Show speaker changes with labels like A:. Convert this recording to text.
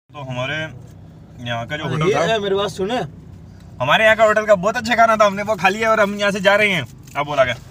A: तो हमारे यहाँ का जो होटल था,
B: मेरी बात सुने,
A: हमारे यहाँ का होटल का बहुत अच्छा खाना था, हमने वो खा लिया और हम यहाँ से जा रहे हैं। अब बोला क्या